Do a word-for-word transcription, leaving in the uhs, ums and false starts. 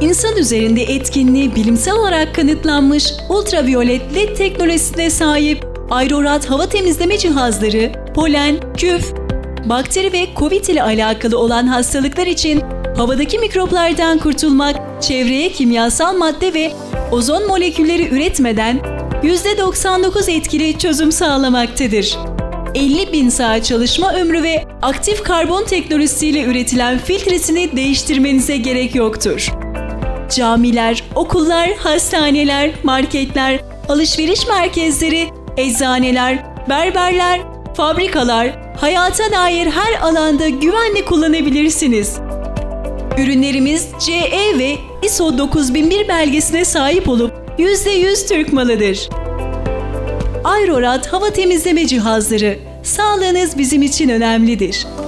insan üzerinde etkinliği bilimsel olarak kanıtlanmış ultraviyolet led teknolojisine sahip Aerorat hava temizleme cihazları, polen, küf, bakteri ve Covid ile alakalı olan hastalıklar için havadaki mikroplardan kurtulmak, çevreye kimyasal madde ve ozon molekülleri üretmeden yüzde doksan dokuz etkili çözüm sağlamaktadır. elli bin saat çalışma ömrü ve aktif karbon teknolojisiyle üretilen filtresini değiştirmenize gerek yoktur. Camiler, okullar, hastaneler, marketler, alışveriş merkezleri, eczaneler, berberler, fabrikalar, hayata dair her alanda güvenle kullanabilirsiniz. Ürünlerimiz C E ve I S O dokuz bin bir belgesine sahip olup yüzde yüz Türk malıdır. Aerorat hava temizleme cihazları, sağlığınız bizim için önemlidir.